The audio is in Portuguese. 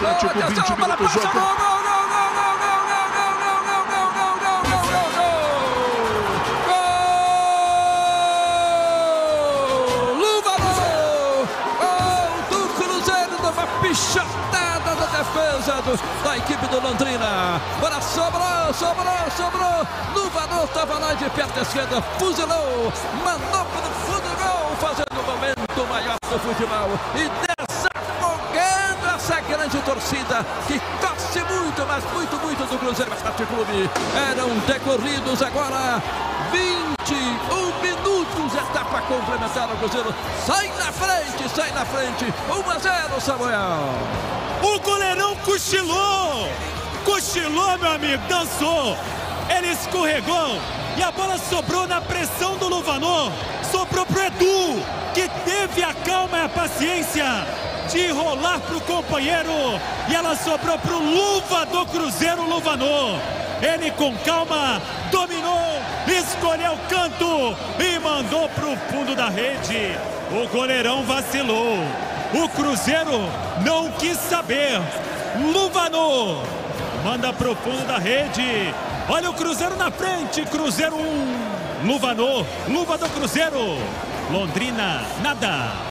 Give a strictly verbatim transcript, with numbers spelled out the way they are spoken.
Atlético, vinte minutos de jogo. Pichotada da defesa do, da equipe do Londrina. Agora sobrou, sobrou, sobrou. Luvador estava lá de perna esquerda, fuzilou, mandou para o fundo do gol, fazendo o momento maior do futebol. E desafogando essa grande torcida que torce muito, mas muito, muito do Cruzeiro Esporte Clube. Eram decorridos agora vinte e um minutos, etapa complementar ao Cruzeiro. Sai na frente, sai na frente. um a zero, Samuel. O goleirão cochilou. Cochilou, meu amigo, dançou. Ele escorregou e a bola sobrou na pressão do Luvanor. Sobrou pro Edu, que teve a calma e a paciência de rolar pro companheiro. E ela sobrou pro Luva do Cruzeiro, Luvanor. Ele com calma dominou, escolheu o canto e mandou pro fundo da rede. O goleirão vacilou. O Cruzeiro não quis saber. Luvanor manda pro fundo da rede. Olha o Cruzeiro na frente. Cruzeiro um, Luvanor, Luva do Cruzeiro. Londrina, nada.